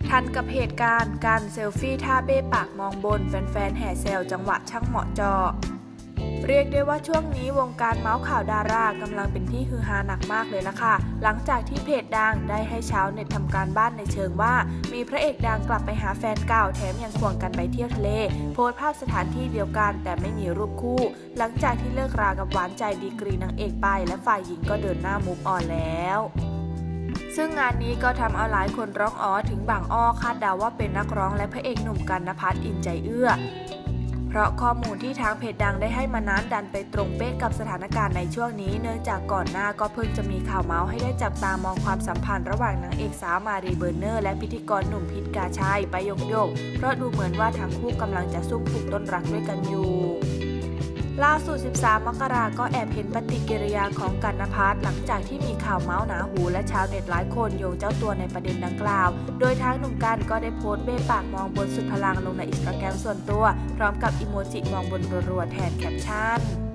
ทันกับเหตุการณ์การเซลฟี่ท่าเบ้ปากมองบนแฟนๆแห่แซวจังหวะช่างเหมาะเจาะเรียกได้ว่าช่วงนี้วงการเมาส์ข่าวดารากำลังเป็นที่ฮือฮาหนักมากเลยล่ะค่ะหลังจากที่เพจดังได้ให้ชาวเน็ตทำการบ้านในเชิงว่ามีพระเอกดังกลับไปหาแฟนเก่าแถมยังควงกันไปเที่ยวทะเลโพสต์ภาพสถานที่เดียวกันแต่ไม่มีรูปคู่หลังจากที่เลิกรากับหวานใจดีกรีนางเอกไปและฝ่ายหญิงก็เดินหน้ามูฟออนแล้วซึ่งงานนี้ก็ทำเอาหลายคนร้องอ๋อถึงบางอ้อคาดเดาว่าเป็นนักร้องและพระเอกหนุ่มกรรณพัฒน์อินใจเอื้อเพราะข้อมูลที่ทางเพจดังได้ให้มานั้นดันไปตรงเป๊ะกับสถานการณ์ในช่วงนี้เนื่องจากก่อนหน้าก็เพิ่งจะมีข่าวเมาส์ให้ได้จับตามองความสัมพันธ์ระหว่างนางเอกสาวมารีเบอร์เนอร์และพิธีกรหนุ่มพิษกาชัยไปโยกเพราะดูเหมือนว่าทั้งคู่กำลังจะซุ่มปลูกต้นรักด้วยกันอยู่ล่าสุด 13 มกราคมก็แอบเห็นปฏิกิริยาของกรรณพัฒน์หลังจากที่มีข่าวเมาส์หนาหูและชาวเน็ตหลายคนโยงเจ้าตัวในประเด็นดังกล่าวโดยทางหนุ่มกันก็ได้โพสต์เบ้ปากมองบนสุดพลังลงในอินสตาแกรมส่วนตัวพร้อมกับอีโมจิมองบนรัวๆแทนแคปชั่น